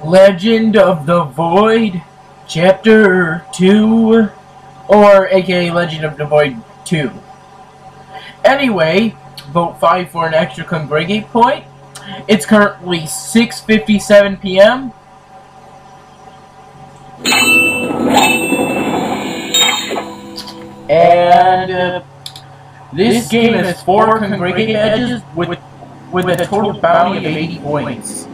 Legend of the Void, Chapter 2, or aka Legend of the Void 2. Anyway, vote 5 for an extra congregate point. It's currently 6:57 p.m. And this game has 4 congregate badges with a total bounty of 80 points.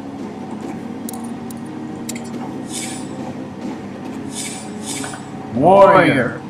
Warrior.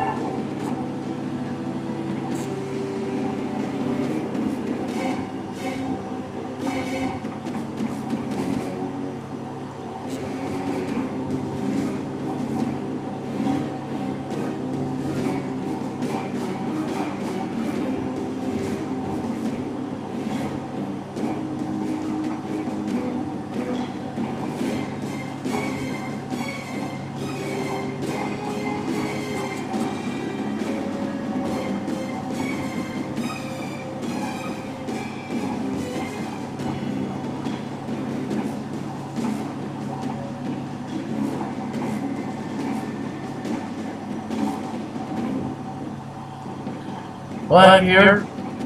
Black here.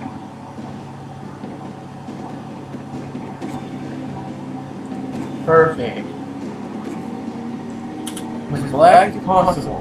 Perfect. As black as possible.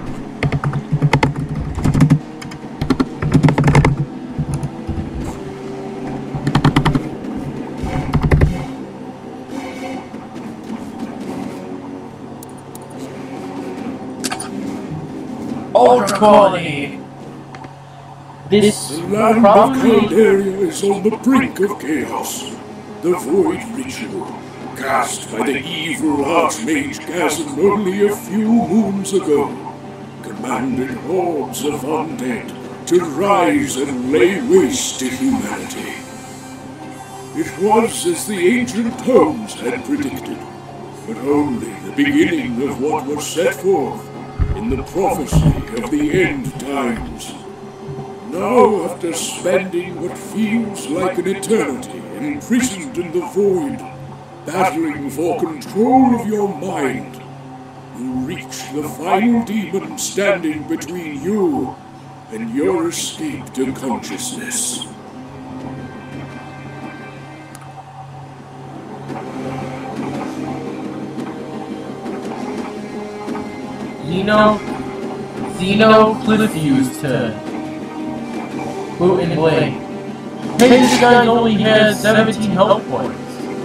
Ultra quality. This the land of Calderia is on the brink of chaos. The Void Ritual, cast by the evil Archmage Gazan only a few moons ago, commanded hordes of undead to rise and lay waste to humanity. It was as the ancient tomes had predicted, but only the beginning of what was set forth in the prophecy of the end times. Now, after spending what feels like an eternity imprisoned in the void, battling for control of your mind, you reach the final demon standing between you and your escape to consciousness. Xeno Cliff used to Boot and Blade. Hey, this guy only has 17 health points.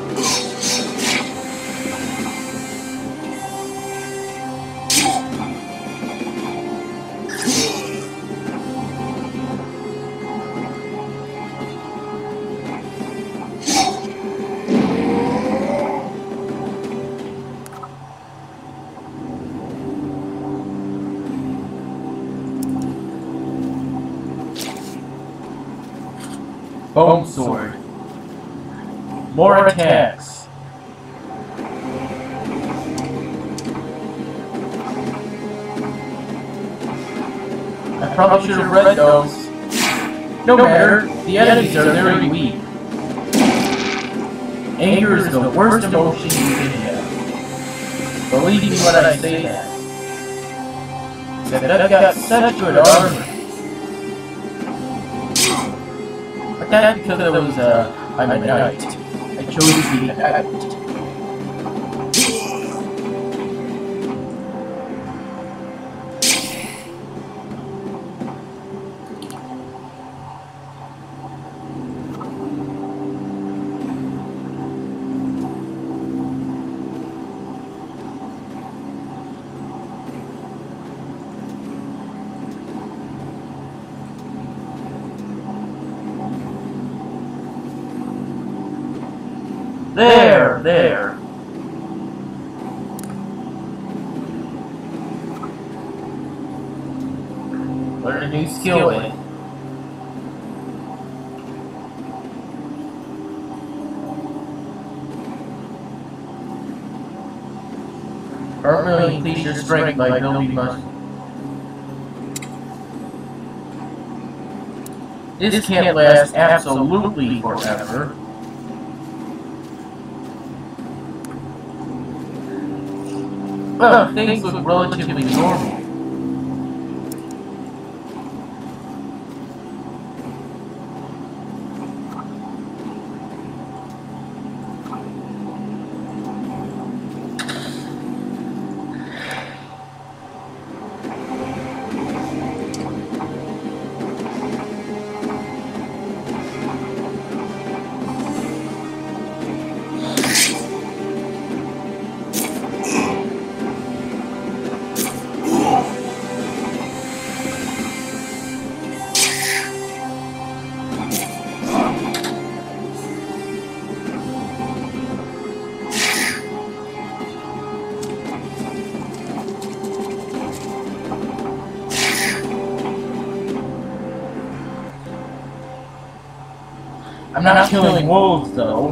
Bone Sword. More attacks. I probably should have read those. No matter, the enemies are very weak. Anger is the worst emotion you can have. Believe me when I say that. Except I've got such good armor. That's because I'm a knight. I chose to be a knight. There. Learn a new skill in. Permanently increase your strength by building muscle. This can't last absolutely forever. Things look relatively normal. I'm not killing wolves, though.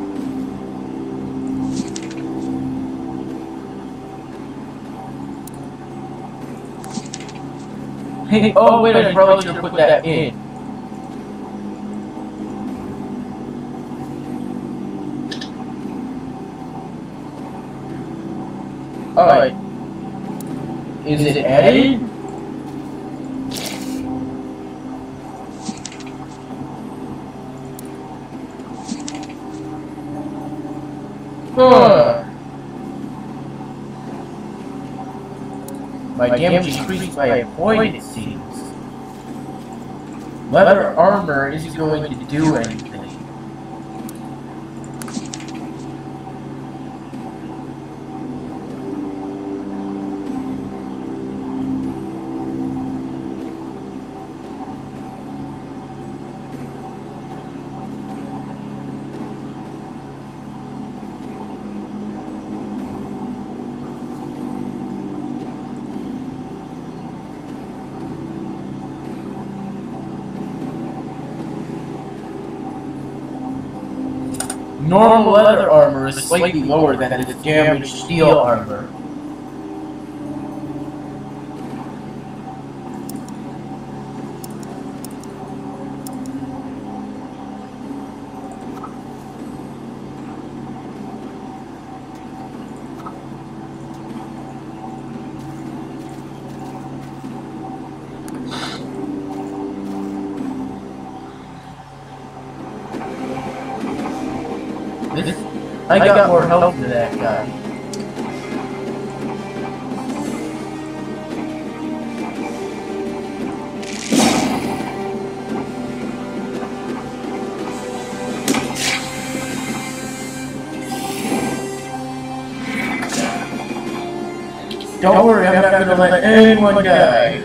Hey, oh wait, I probably should have put that in. Alright. Is it added? My damage increased by a point, it seems. Leather armor isn't going to do anything. Normal leather armor is slightly lower than its damaged steel armor. I got more health than that guy. Don't worry, I'm not gonna let anyone die.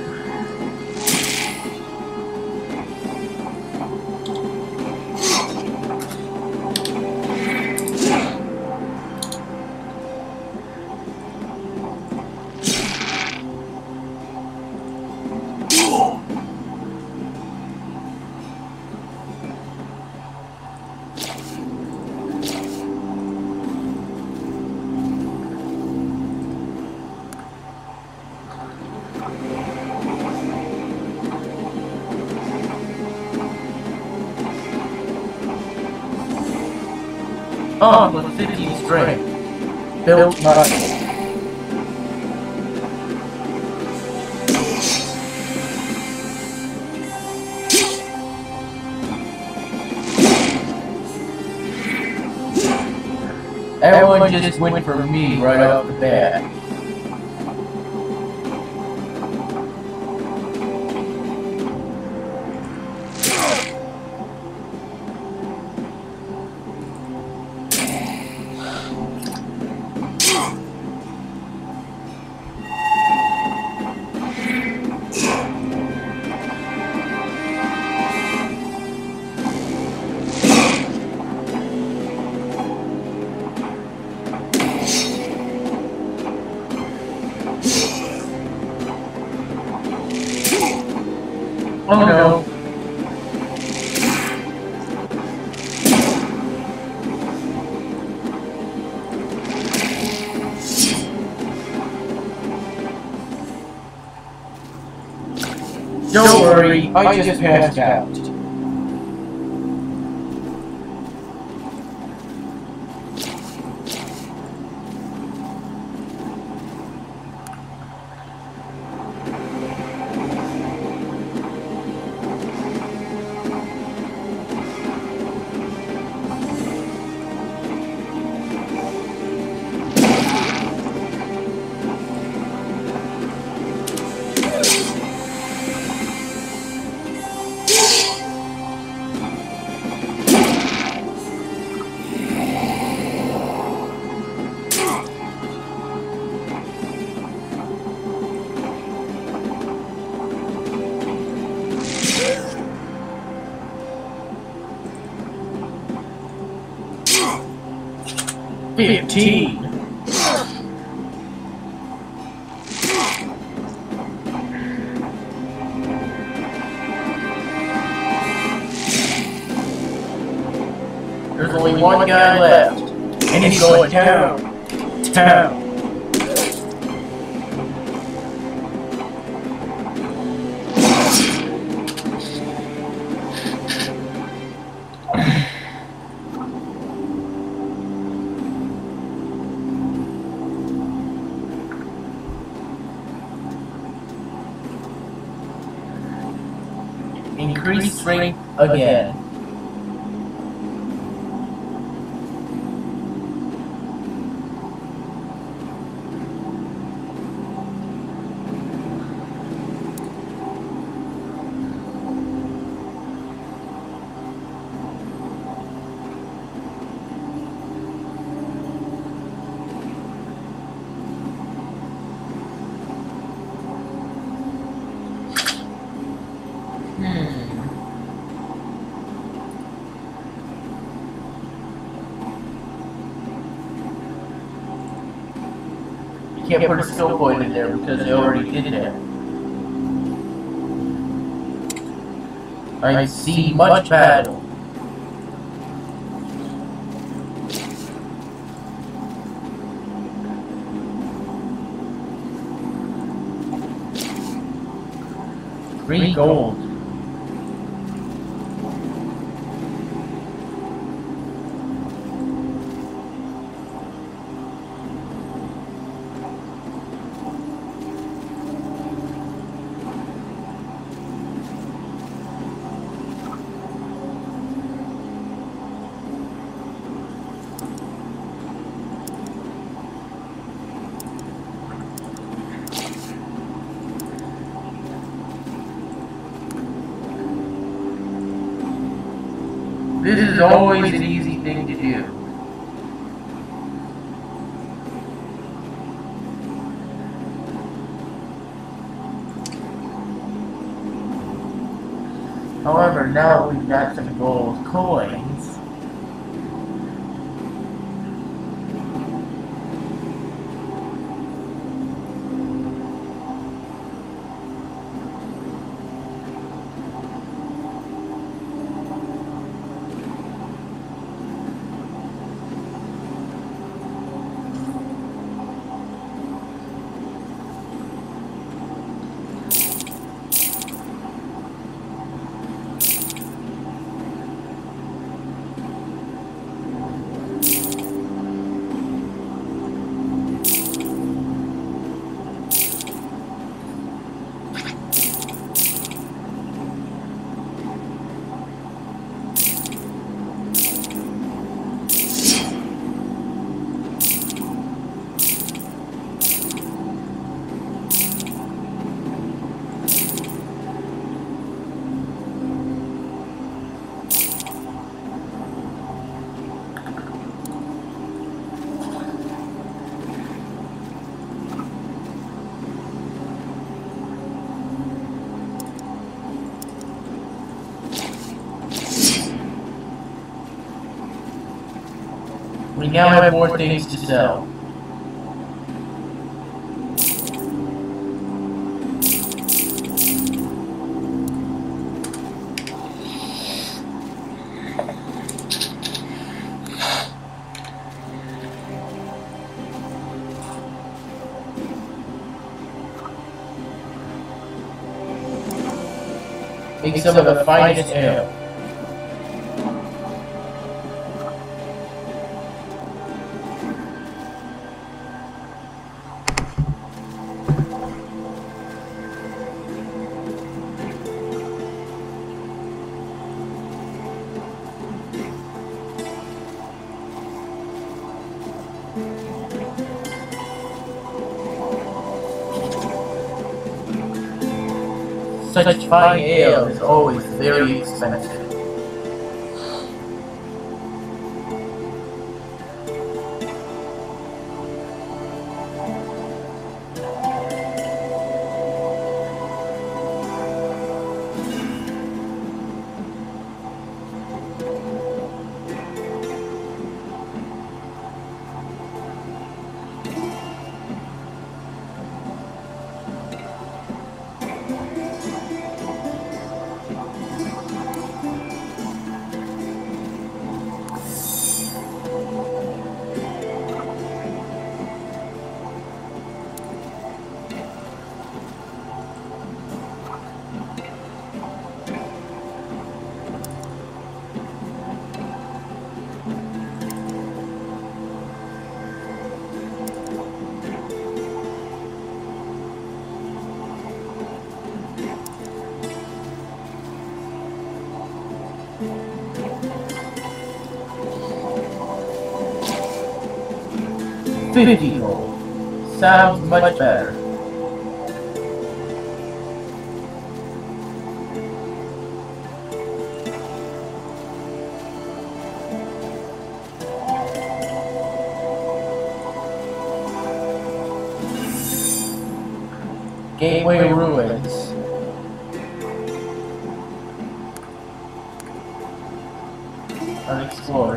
Oh, plus 15 strength. Built muscle. Everyone just went for me right off the bat. Oh no. Don't worry, I just passed out. 15. There's only one guy left, and he's going down. Down. Increase strength again. You can't put a skill point in there because they already did that. I see much battle. Green gold. This is always an easy thing to do. However, now we've got some gold coins. We now have more things to sell. Make some of the finest ale. Such fine ale is always very expensive. 50 gold. Sounds much better. Gateway Ruins. Unexplored.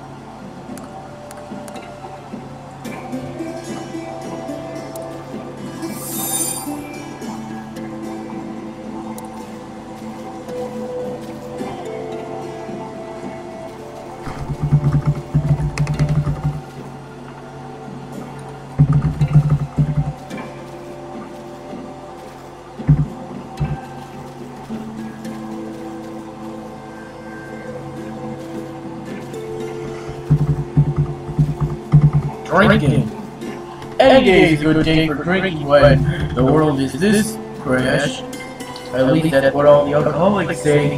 Drinking. Any day is a good day for drinking when the world is this crash. At least that's what all the alcoholics say.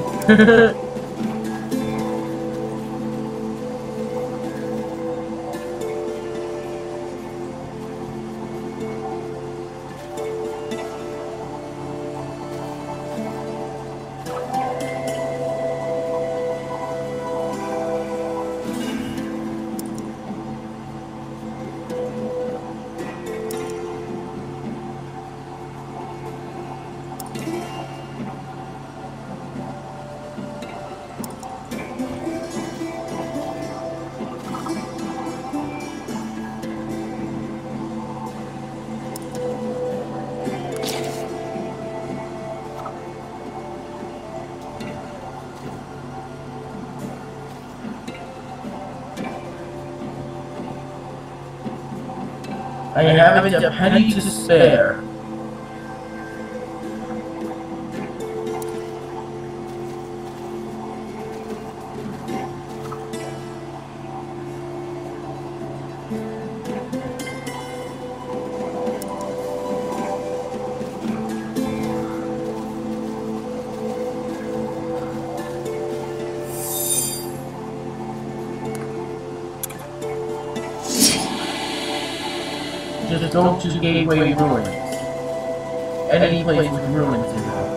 I haven't a penny to spare. Just go to Gateway Ruins. Any place with ruins in it.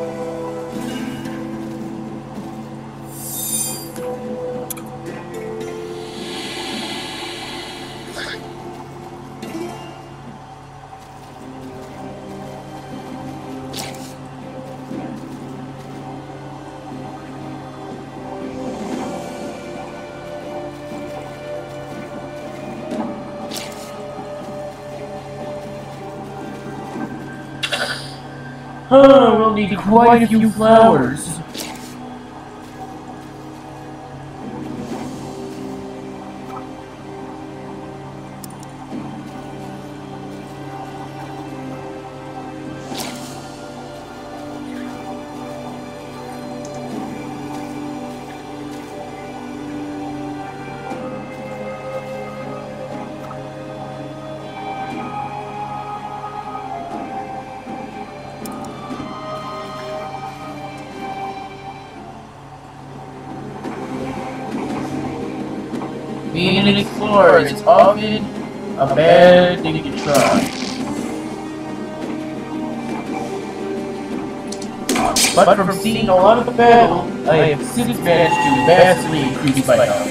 We'll need quite a few flowers. Being an explorer is often a bad thing to try. But from seeing a lot of the battle, I have since managed to vastly increase my health.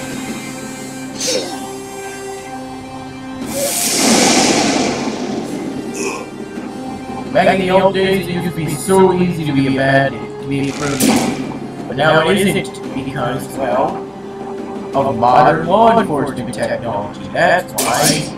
Back in the old days, it used to be so easy to be a bad, to be a criminal. But now it isn't, because, well, of modern law enforcement technology, that's why.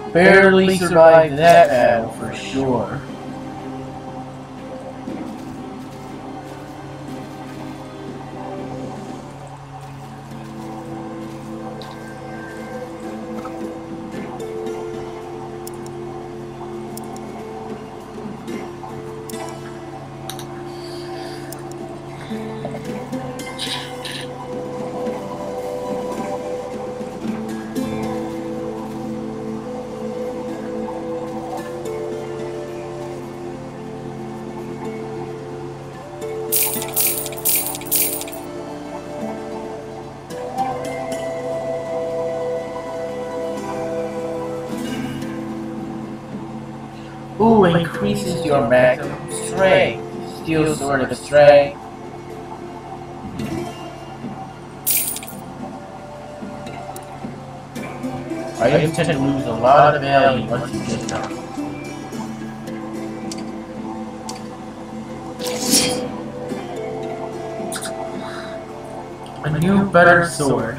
barely survived that battle for sure. Ooh, increases your maximum strength. Steel Sword of Strength. Items tend to lose a lot of value once you get them. A new, better sword.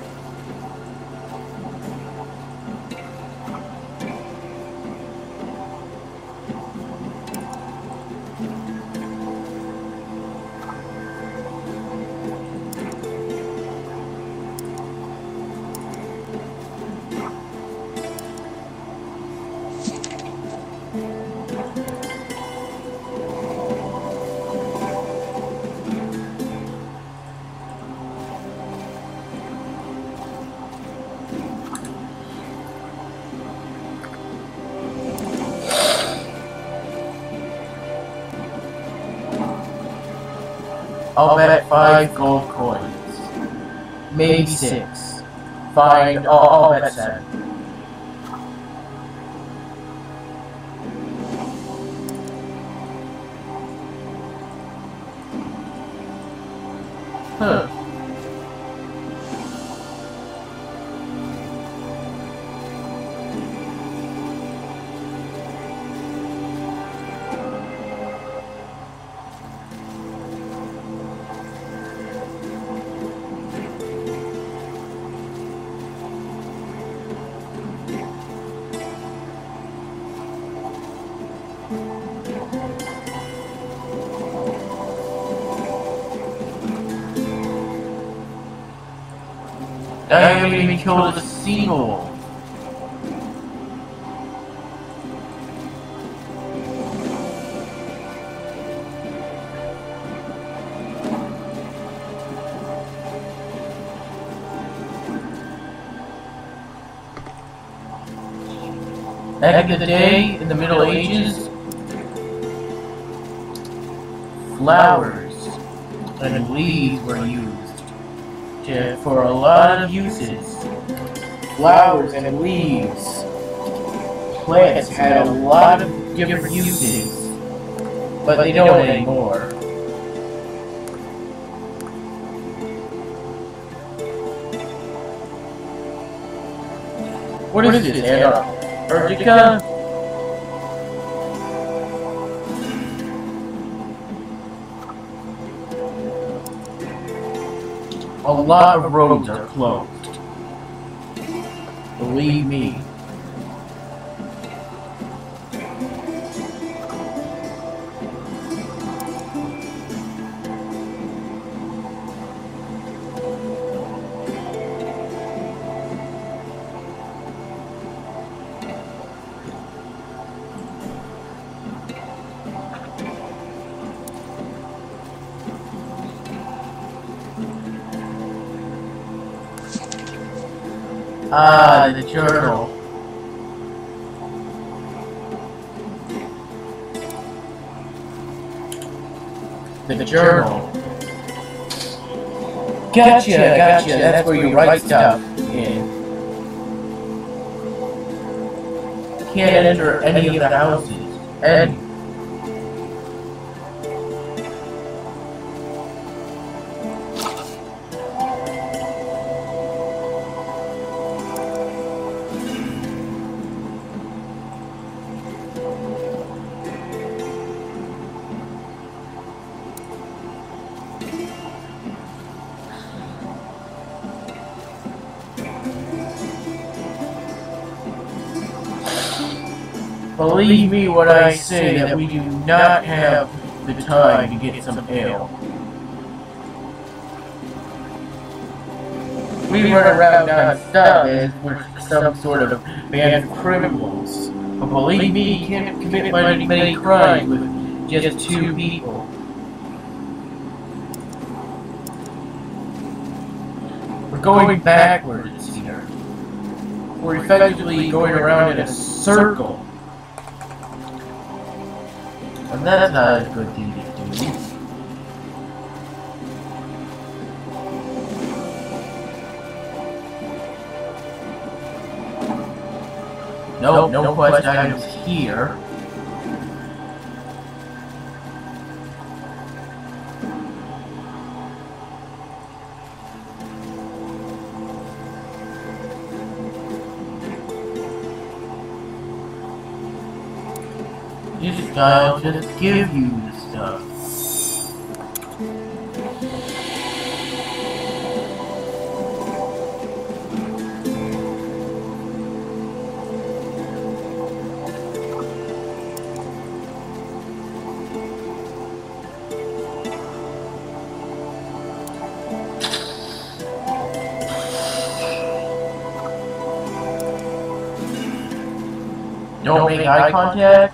I'll bet 5 gold coins. Maybe 6. Fine, I'll bet 7. Huh. I haven't even killed a seagull. Back in the day, in the Middle Ages, flowers and leaves were used for a lot of uses. Flowers and leaves. Plants had a lot of different uses, but they don't anymore. What is this, Antarctica? A lot of roads are closed. Believe me. Ah, the journal. The journal. Gotcha, gotcha. That's where you write stuff in. Can't enter any of the houses. And Believe me when I say that we do not have the time to get some ale. We run around non-stop as if we're some sort of band of criminals. But believe me, you can't commit many crimes with just two people. We're going backwards here. We're effectively going around in a circle. And that's not a good thing to do. Nope, no quest items here. This guy will just give you the stuff. Don't make eye contact.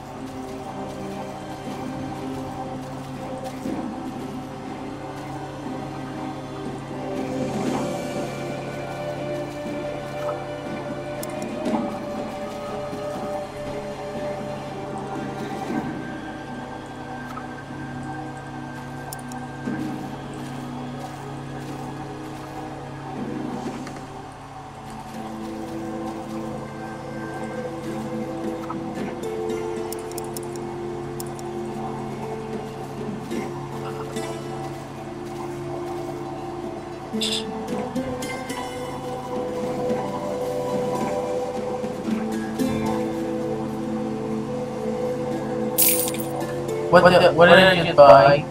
What did I just buy?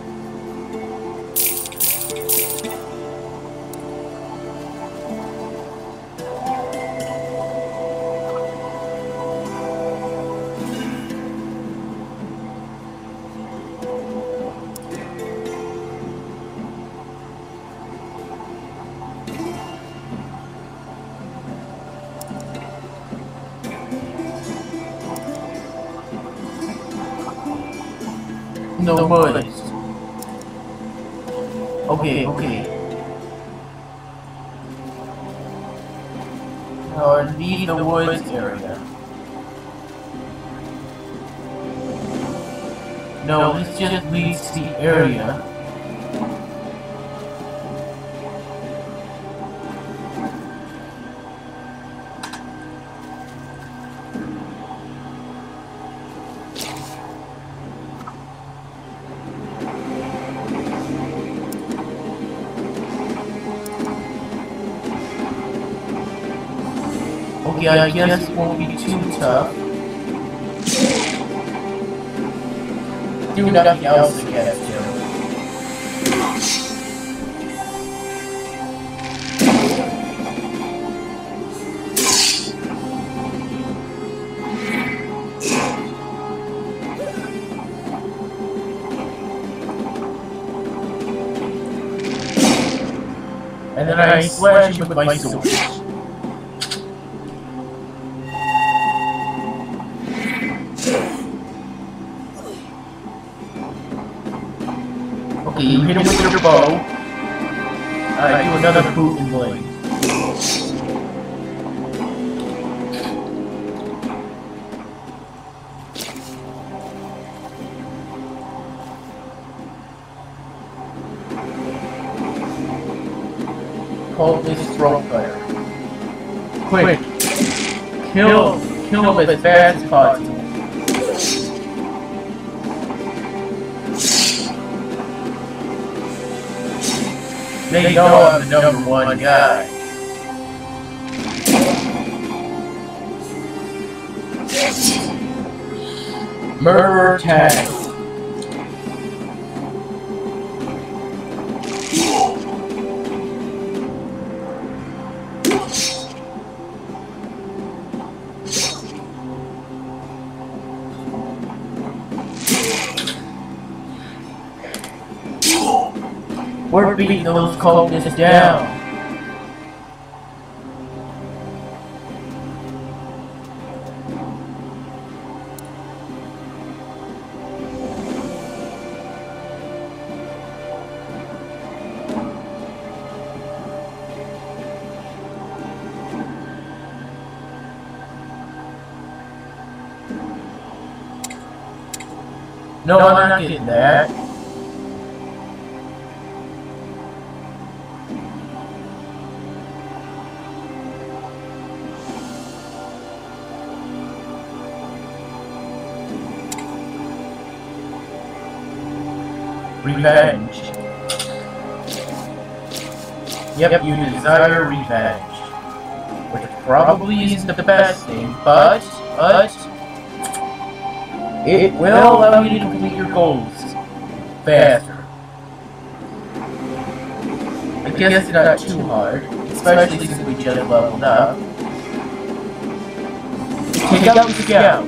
No worries. Okay. Leave the woods area. No, this just leads to the area. Okay, I guess it won't be too tough. Do nothing else against him. And then I slash him with my sword. Okay, you hit him with your bow. Alright, do another boot and blade. Call this throat fire. Quick! Kill him as fast as possible. They know I'm the #1 guy. Murderer tag. We're beating those cultists down. No, I'm not getting that. Revenge. Yep, you desire revenge. Which probably isn't the best thing, but it will allow you to complete your goals faster. I guess it's not too hard, especially since we just leveled up. Take out the scout.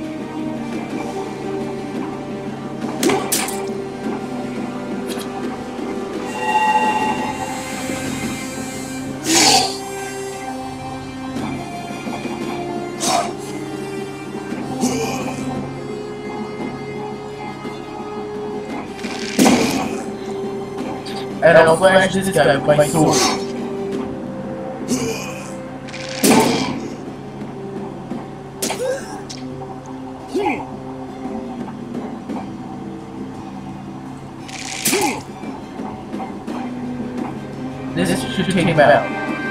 And I'll flash this guy with my sword. This should take him out.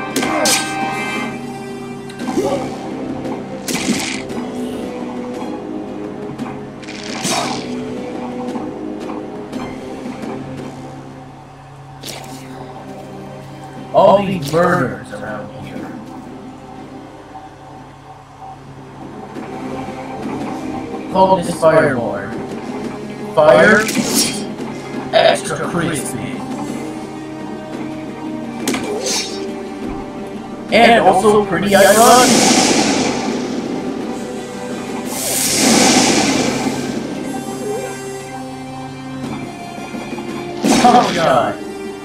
All these burners around here. Call this Fireborn. Fire, extra crispy. And also pretty ironic. Oh god.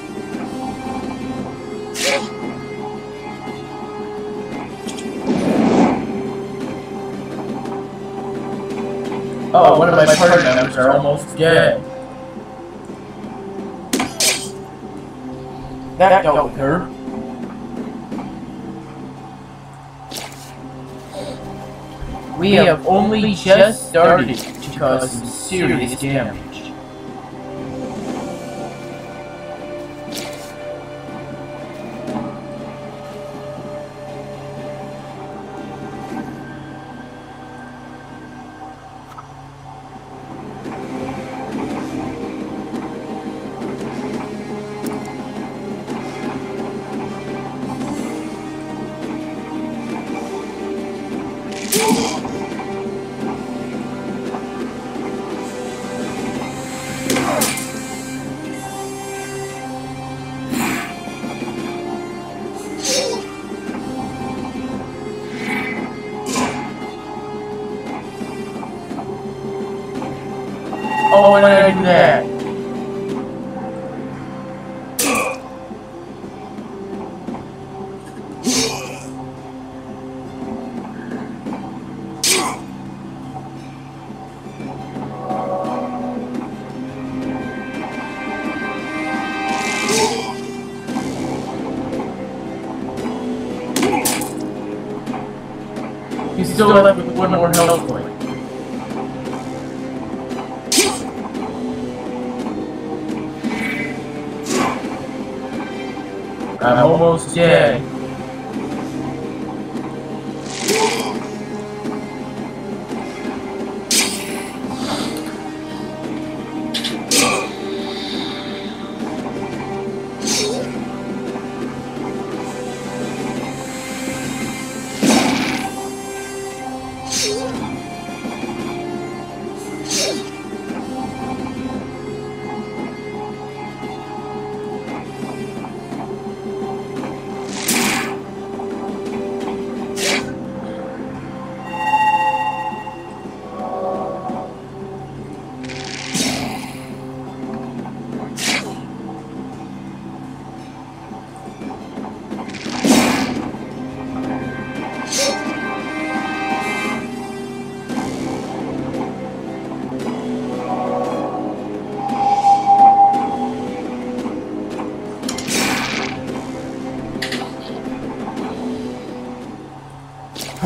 Oh, one of my party members are almost dead. That dealt with her. We have only just started to cause some serious damage. Oh, and I do that. He's still left with one more health point. I'm almost dead.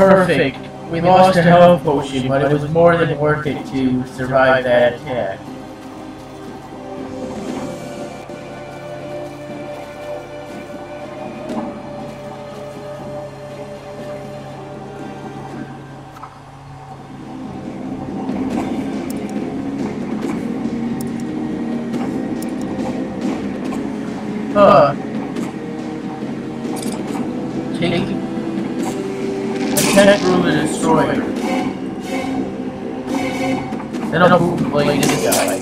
perfect. We lost a health potion, but it was more than worth it to survive that attack. Take attack through the destroyer. Then I'll bootblade this guy.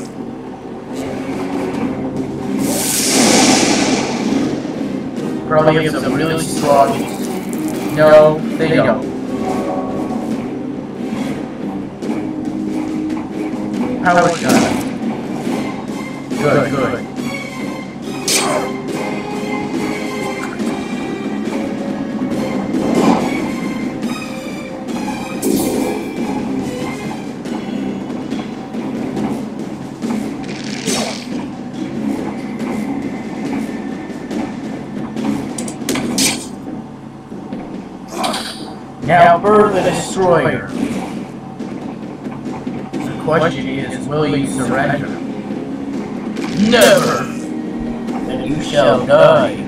Probably have some really strong. No, they don't. Power shot. Good. Now burn the destroyer. The question is, will you surrender? Never! Then you shall die.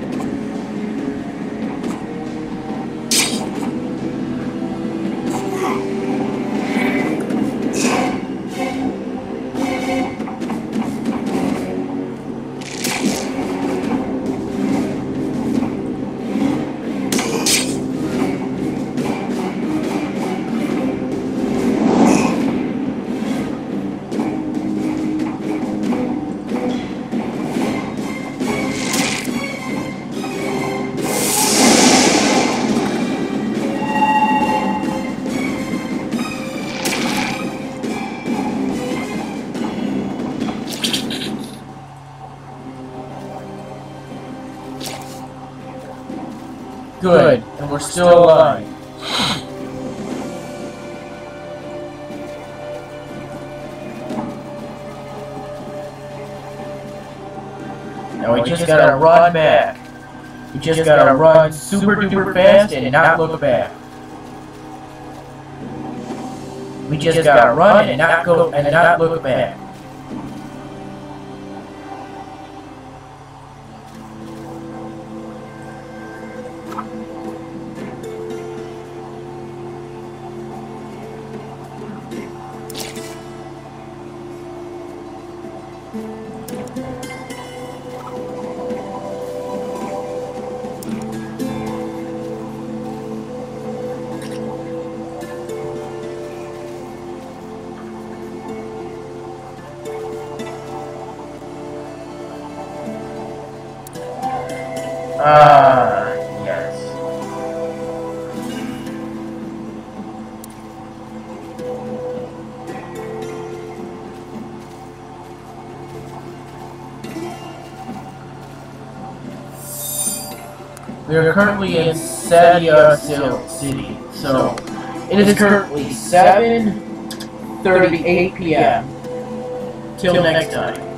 Good, and we're still alive. Now we just gotta run back. We just gotta run super duper fast and not look back. We just gotta run and not look back. Yes. We are currently in Calderia City, so it is currently 7:38 p.m. Till next time.